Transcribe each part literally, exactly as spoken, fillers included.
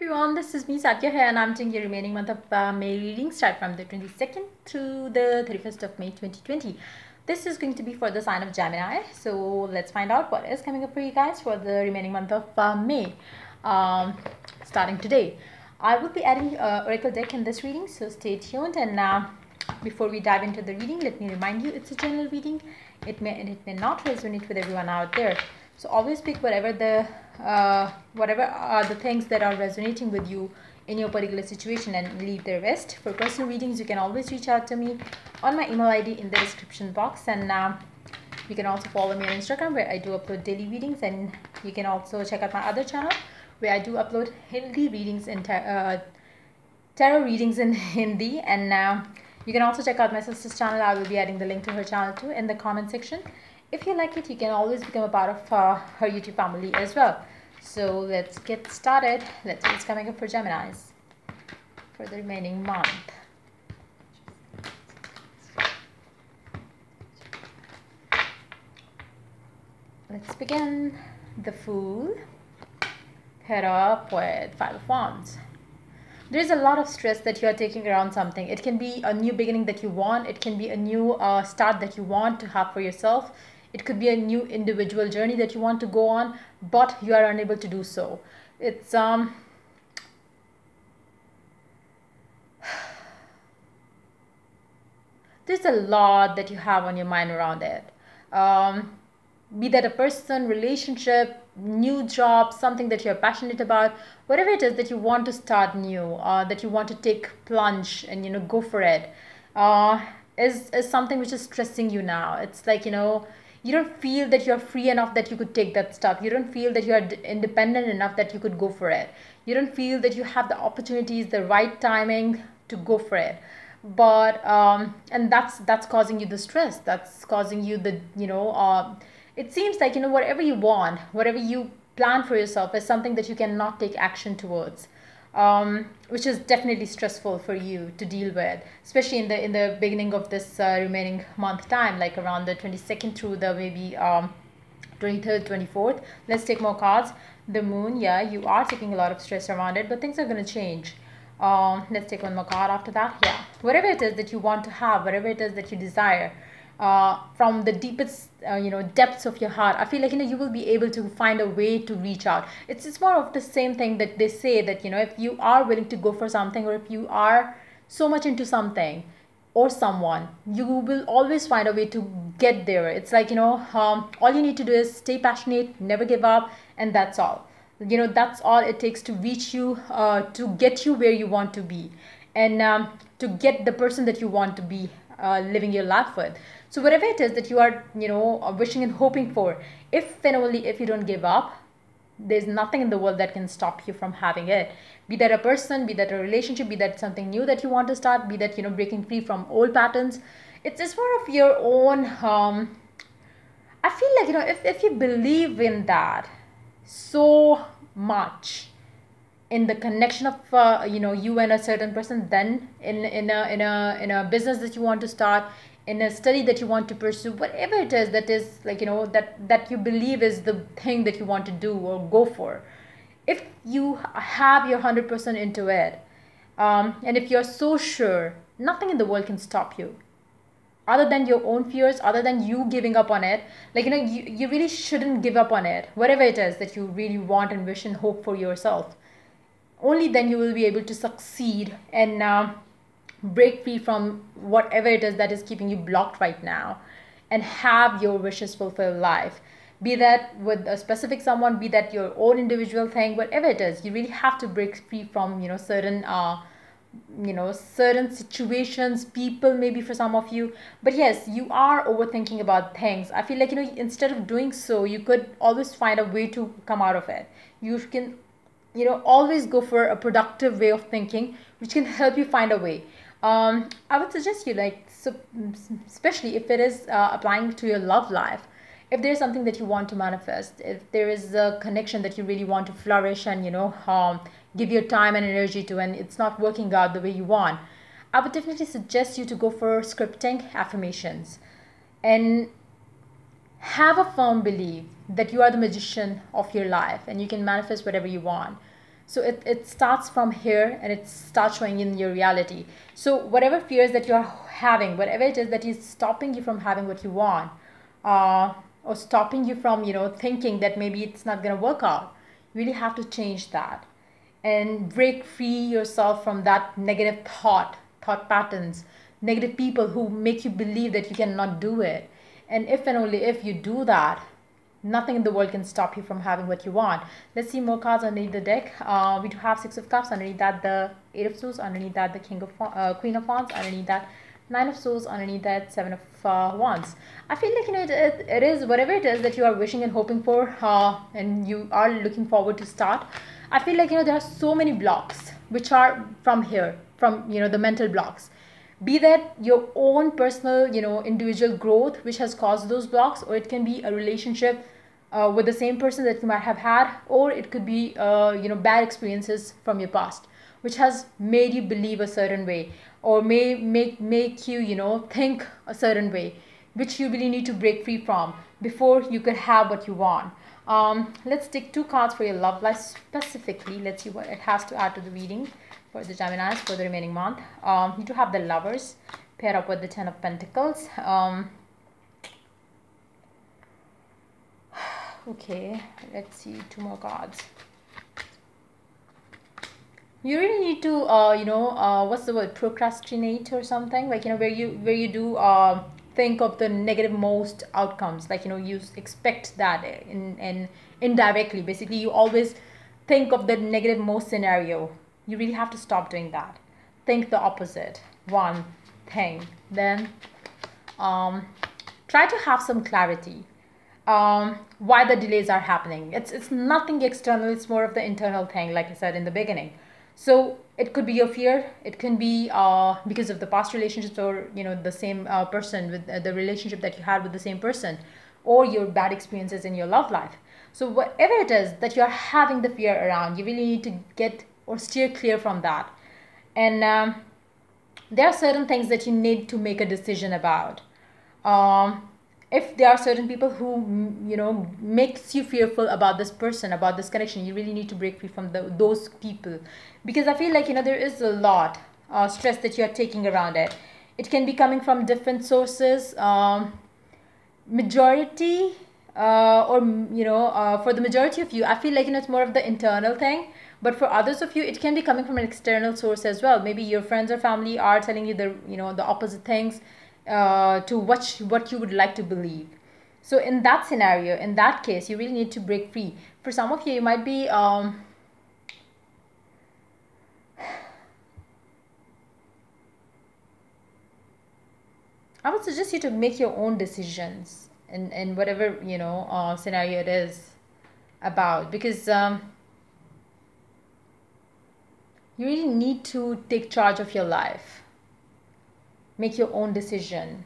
Everyone, this is me Satya here, and I'm doing your remaining month of uh, May reading, start from the twenty-second to the thirty-first of May twenty twenty. This is going to be for the sign of Gemini, so let's find out what is coming up for you guys for the remaining month of uh, May, um, starting today. I will be adding uh, Oracle deck in this reading, so stay tuned. And uh, before we dive into the reading, let me remind you it's a general reading. It may and it may not resonate with everyone out there. So always pick whatever the uh, whatever are the things that are resonating with you in your particular situation and leave the rest. For personal readings, you can always reach out to me on my email I D in the description box, and uh, you can also follow me on Instagram where I do upload daily readings, and you can also check out my other channel where I do upload Hindi readings and uh, tarot readings in Hindi. And uh, you can also check out my sister's channel. I will be adding the link to her channel too in the comment section. If you like it, you can always become a part of uh, her YouTube family as well. So let's get started. Let's see what's coming up for Geminis for the remaining month. Let's begin. The Fool paired up with Five of Wands. There's a lot of stress that you are taking around something. It can be a new beginning that you want. It can be a new uh, start that you want to have for yourself. It could be a new individual journey that you want to go on, but you are unable to do so. It's um there's a lot that you have on your mind around it. Um, be that a person, relationship, new job, something that you're passionate about, whatever it is that you want to start new, uh, that you want to take plunge and you know go for it, uh, is is something which is stressing you now. It's like you know. You don't feel that you're free enough that you could take that step. You don't feel that you're independent enough that you could go for it. You don't feel that you have the opportunities, the right timing to go for it. But um, and that's that's causing you the stress. That's causing you the you know. Uh, it seems like you know whatever you want, whatever you plan for yourself, is something that you cannot take action towards. Um, which is definitely stressful for you to deal with, especially in the in the beginning of this uh, remaining month time, like around the twenty-second through the maybe um, twenty-third, twenty-fourth. Let's take more cards. The Moon, yeah, you are taking a lot of stress around it, but things are going to change. Um, let's take one more card after that. Yeah, whatever it is that you want to have, whatever it is that you desire, uh, from the deepest uh, you know depths of your heart, I feel like you know you will be able to find a way to reach out. It's it's more of the same thing that they say, that you know if you are willing to go for something, or if you are so much into something or someone, you will always find a way to get there. It's like you know um, all you need to do is stay passionate, never give up, and that's all. You know that's all it takes to reach you, uh, to get you where you want to be, and um, to get the person that you want to be uh, living your life with. So whatever it is that you are, you know, wishing and hoping for, if and only if you don't give up, there's nothing in the world that can stop you from having it. Be that a person, be that a relationship, be that something new that you want to start, be that, you know, breaking free from old patterns. It's just more of your own, um, I feel like, you know, if, if you believe in that so much, in the connection of uh, you know you and a certain person, then in in a in a in a business that you want to start, in a study that you want to pursue, whatever it is that is like you know that that you believe is the thing that you want to do or go for, if you have your one hundred percent into it, um, and if you're so sure, nothing in the world can stop you other than your own fears, other than you giving up on it. Like you know you, you really shouldn't give up on it, whatever it is that you really want and wish and hope for yourself. Only then you will be able to succeed and uh, break free from whatever it is that is keeping you blocked right now, and have your wishes fulfilled life. Be that with a specific someone, be that your own individual thing, whatever it is, you really have to break free from you know certain uh you know certain situations, people, maybe for some of you. But yes, you are overthinking about things. I feel like you know instead of doing so, you could always find a way to come out of it. You can you know always go for a productive way of thinking, which can help you find a way. um, I would suggest you, like, so, especially if it is uh, applying to your love life, if there's something that you want to manifest, if there is a connection that you really want to flourish and you know um, give your time and energy to, and it's not working out the way you want, I would definitely suggest you to go for scripting affirmations, and have a firm belief that you are the magician of your life and you can manifest whatever you want. So it, it starts from here and it starts showing in your reality. So whatever fears that you're having, whatever it is that is stopping you from having what you want, uh, or stopping you from, you know, thinking that maybe it's not going to work out, you really have to change that and break free yourself from that negative thought, thought patterns, negative people who make you believe that you cannot do it. And if and only if you do that, nothing in the world can stop you from having what you want. Let's see more cards underneath the deck. Uh, we do have Six of Cups, underneath that the Eight of Swords, underneath that the King of uh, Queen of Wands, underneath that Nine of Swords, underneath that Seven of uh, Wands. I feel like, you know, it, it, it is whatever it is that you are wishing and hoping for, uh, and you are looking forward to start. I feel like, you know, there are so many blocks which are from here, from, you know, the mental blocks. Be that your own personal, you know, individual growth which has caused those blocks, or it can be a relationship uh, with the same person that you might have had, or it could be, uh, you know, bad experiences from your past which has made you believe a certain way, or may make make you, you know, think a certain way, which you really need to break free from before you could have what you want. Um, let's take two cards for your love life specifically. Let's see what it has to add to the reading for the Geminis for the remaining month. Um, you do have the Lovers pair up with the Ten of Pentacles. Um, okay, let's see two more cards. You really need to, uh, you know, uh, what's the word, procrastinate or something, like, you know, where you where you do uh, think of the negative most outcomes, like, you know, you expect that in, in indirectly, basically you always think of the negative most scenario. You really have to stop doing that. Think the opposite, one thing. Then um, try to have some clarity. Um, why the delays are happening. It's, it's nothing external, it's more of the internal thing, like I said in the beginning. So it could be your fear, it can be uh, because of the past relationships, or, you know, the same uh, person with uh, the relationship that you had with the same person, or your bad experiences in your love life. So whatever it is that you're having the fear around, you really need to get or steer clear from that. And um, there are certain things that you need to make a decision about. Um, if there are certain people who, you know, makes you fearful about this person, about this connection, you really need to break free from the, those people, because I feel like, you know, there is a lot uh, stress that you are taking around it. It can be coming from different sources. Um, majority uh, or, you know, uh, for the majority of you, I feel like, you know, it's more of the internal thing. But for others of you, it can be coming from an external source as well. Maybe your friends or family are telling you the, you know, the opposite things uh, to what what you would like to believe. So in that scenario, in that case, you really need to break free. For some of you, you might be um, I would suggest you to make your own decisions in, in whatever, you know, uh, scenario it is about, because um, you really need to take charge of your life. Make your own decision.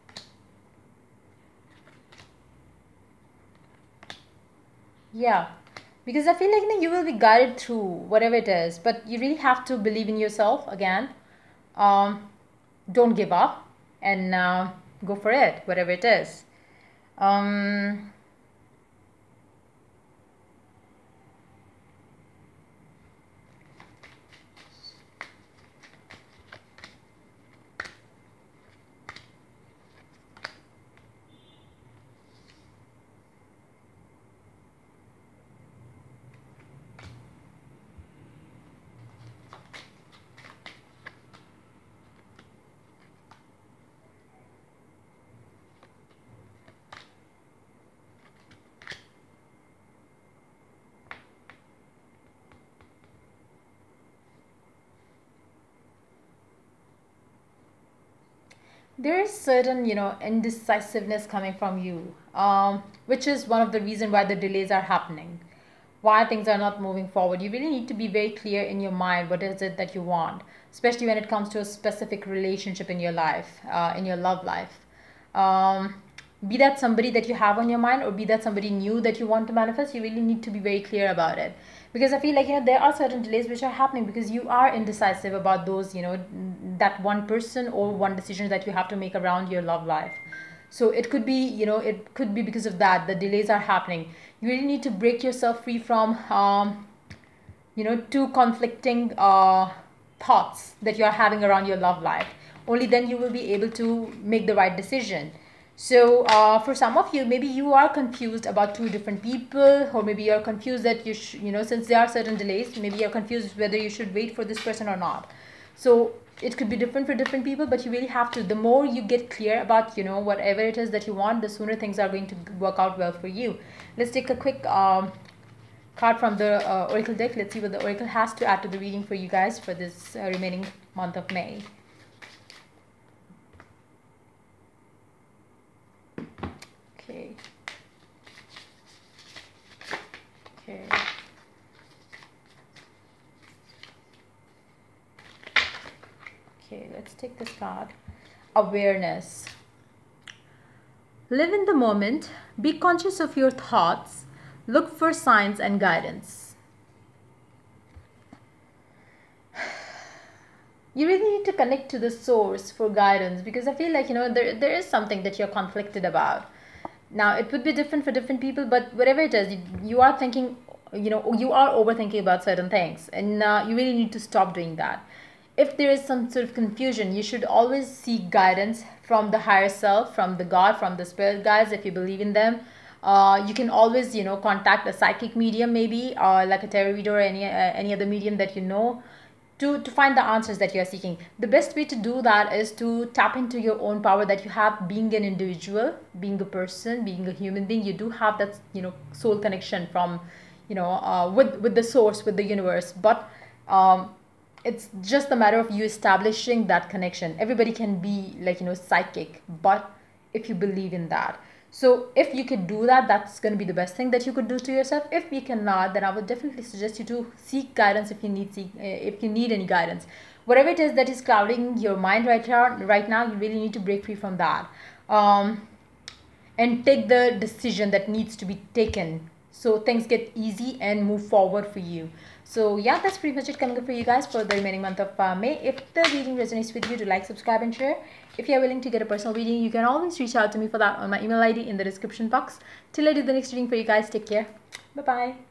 Yeah, because I feel like, you know, you will be guided through whatever it is, but you really have to believe in yourself again. Um, don't give up, and uh, go for it, whatever it is. Um, there is certain, you know, indecisiveness coming from you, um, which is one of the reason why the delays are happening, why things are not moving forward. You really need to be very clear in your mind what is it that you want, especially when it comes to a specific relationship in your life, uh, in your love life. Um, be that somebody that you have on your mind, or be that somebody new that you want to manifest, you really need to be very clear about it. Because I feel like, you know, there are certain delays which are happening because you are indecisive about those, you know, that one person or one decision that you have to make around your love life. So it could be, you know, it could be because of that the delays are happening. You really need to break yourself free from um, you know, two conflicting uh, thoughts that you're having around your love life. Only then you will be able to make the right decision. So uh, for some of you, maybe you are confused about two different people, or maybe you're confused that you sh- you know, since there are certain delays, maybe you're confused whether you should wait for this person or not. So it could be different for different people, but you really have to, the more you get clear about, you know, whatever it is that you want, the sooner things are going to work out well for you. Let's take a quick um, card from the uh, Oracle deck. Let's see what the Oracle has to add to the reading for you guys for this uh, remaining month of May. Okay. Okay. Okay, let's take this card. Awareness. Live in the moment. Be conscious of your thoughts. Look for signs and guidance. You really need to connect to the source for guidance, because I feel like, you know, there, there is something that you're conflicted about. Now, it would be different for different people, but whatever it is, you, you are thinking, you know, you are overthinking about certain things, and uh, you really need to stop doing that. If there is some sort of confusion, you should always seek guidance from the higher self, from the God, from the spirit guides, if you believe in them. Uh, you can always, you know, contact a psychic medium, maybe, or like a tarot reader, or any, uh, any other medium that you know, to, to find the answers that you are seeking. The best way to do that is to tap into your own power that you have, being an individual, being a person, being a human being. You do have that, you know, soul connection from, you know, uh, with, with the source, with the universe. But um, it's just a matter of you establishing that connection. Everybody can be, like, you know, psychic, but if you believe in that. So if you could do that, that's going to be the best thing that you could do to yourself. If you cannot, then I would definitely suggest you to seek guidance if you need seek, uh, if you need any guidance. Whatever it is that is clouding your mind right now, right now, you really need to break free from that, um, and take the decision that needs to be taken, so things get easy and move forward for you. So yeah, that's pretty much it coming up for you guys for the remaining month of uh, May. If the reading resonates with you, do like, subscribe, and share. If you are willing to get a personal reading, you can always reach out to me for that on my email I D in the description box. Till I do the next reading for you guys, take care. Bye bye.